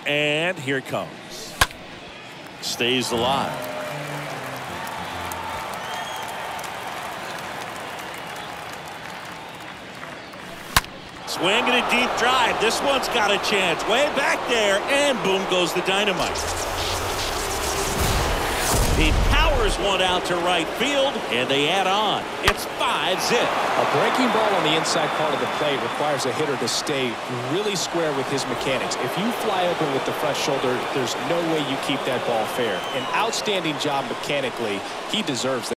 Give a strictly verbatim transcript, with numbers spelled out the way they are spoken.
And here it comes. Stays alive. Swing and a deep drive. This one's got a chance. Way back there, and boom goes the dynamite. He powers one out to right field, and they add on. It's five zip. A breaking ball on the inside part of the plate requires a hitter to stay really square with his mechanics. If you fly open with the front shoulder, there's no way you keep that ball fair. An outstanding job mechanically. He deserves that.